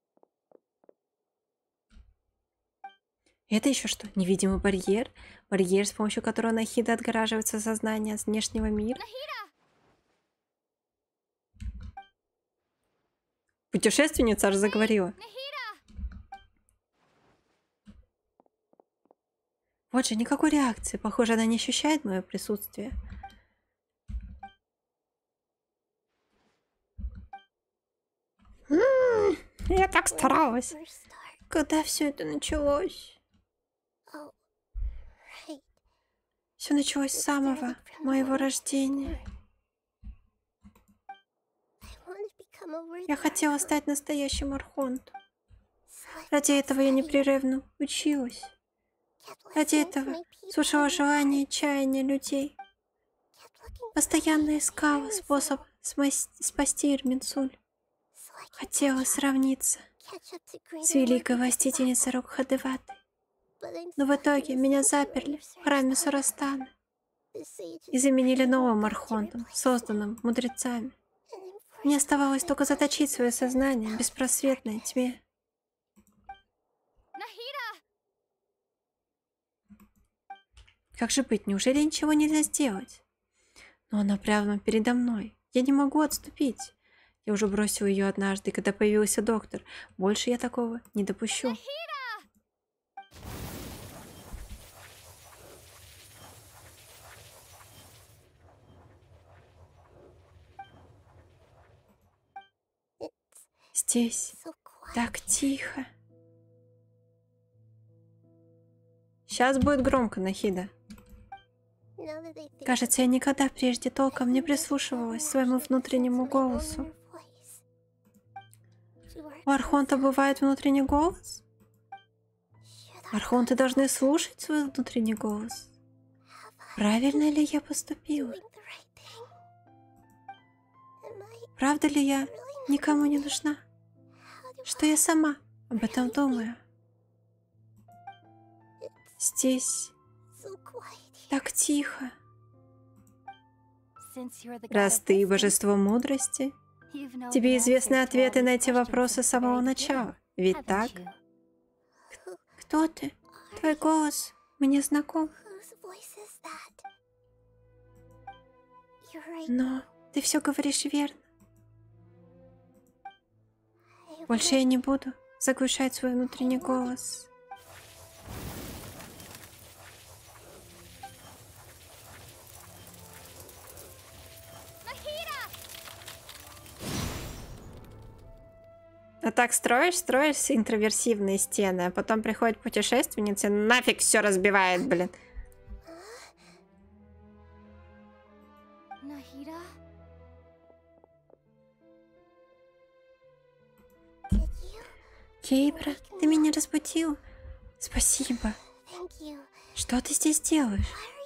Это еще что? Невидимый барьер? Барьер, с помощью которого Нахида отгораживается сознание от внешнего мира? Путешественница аж заговорила. Вот же, никакой реакции. Похоже, она не ощущает мое присутствие. Я так старалась. Когда все это началось? Все началось с самого моего рождения. Я хотела стать настоящим архонтом. Ради этого я непрерывно училась. Ради этого слушала желания и чаяния людей. Постоянно искала способ спасти Ирминсуль. Хотела сравниться с великой властительницей Рокхадеватой. Но в итоге меня заперли в храме Сурастана и заменили новым архонтом, созданным мудрецами. Мне оставалось только заточить свое сознание в беспросветной тьме. Как же быть? Неужели ничего нельзя сделать? Но она прямо передо мной. Я не могу отступить. Я уже бросил ее однажды, когда появился доктор. Больше я такого не допущу. Здесь так тихо. Сейчас будет громко, Нахида. Кажется, я никогда прежде толком не прислушивалась к своему внутреннему голосу. У Архонта бывает внутренний голос? Архонты должны слушать свой внутренний голос. Правильно ли я поступила? Правда ли я никому не нужна? Что я сама об этом думаю? Здесь так тихо. Раз ты божество мудрости, тебе известны ответы на эти вопросы с самого начала. Ведь так? Кто ты? Твой голос мне знаком. Но ты все говоришь верно. Больше я не буду заглушать свой внутренний голос. А так строишь интроверсивные стены, а потом приходит путешественница и нафиг все разбивает, блин. Кейбра, ты меня разбудил. Спасибо. Что ты здесь делаешь?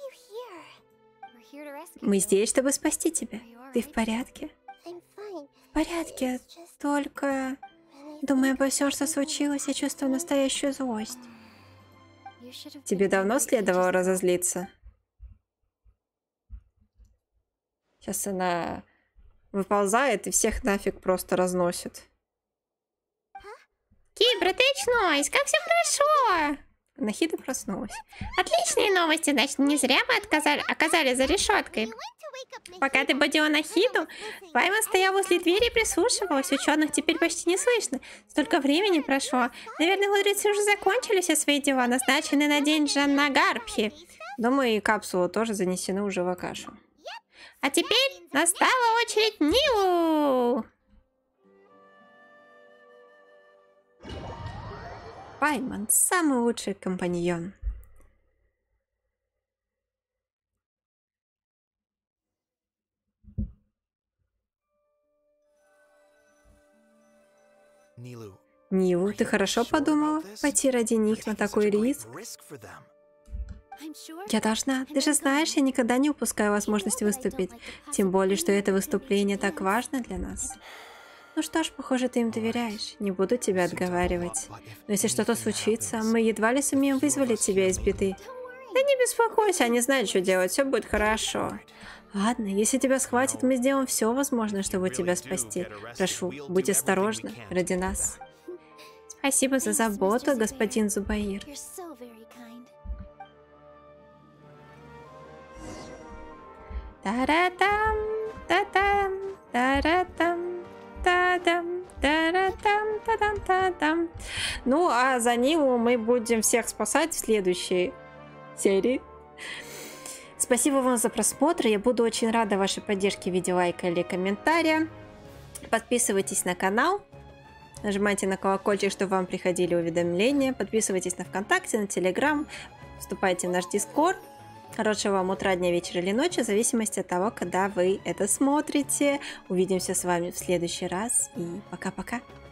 Мы здесь, чтобы спасти тебя. Ты в порядке? В порядке, только... Думая обо всем, что случилось, я чувствую настоящую злость. Тебе давно следовало разозлиться? Сейчас она выползает и всех нафиг просто разносит. Кейбра, ты очнулась, как все хорошо! Нахида проснулась. Отличные новости, значит, не зря мы оказались за решеткой. Пока ты будила Нахиду, Паймон стоял возле двери и прислушивалась. Ученых теперь почти не слышно. Столько времени прошло. Наверное, мудрецы уже закончили все свои дела, назначенные на день Джаннагарбхи. Думаю, и капсулы тоже занесены уже в Акашу. А теперь настала очередь Нилу! Паймон — самый лучший компаньон. Нилу, ты хорошо подумала пойти ради них на такой риск? Я должна. Ты же знаешь, я никогда не упускаю возможность выступить. Тем более, что это выступление так важно для нас. Ну что ж, похоже, ты им доверяешь. Не буду тебя отговаривать. Но если что-то случится, мы едва ли сумеем вызволить тебя из беды. Да не беспокойся, они знают, что делать, все будет хорошо. Ладно, если тебя схватят, мы сделаем все возможное, чтобы тебя спасти. Прошу, будь осторожна, ради нас. Спасибо за заботу, господин Зубаир. Таратам, татам, таратам. Та-дам, та-ра-там, та-дам, та-дам. Ну, а за Нилу мы будем всех спасать в следующей серии. Спасибо вам за просмотр. Я буду очень рада вашей поддержке в виде лайка или комментария. Подписывайтесь на канал. Нажимайте на колокольчик, чтобы вам приходили уведомления. Подписывайтесь на ВКонтакте, на Телеграм. Вступайте в наш Дискорд. Хорошего вам утра, дня, вечера или ночи, в зависимости от того, когда вы это смотрите. Увидимся с вами в следующий раз. И пока-пока.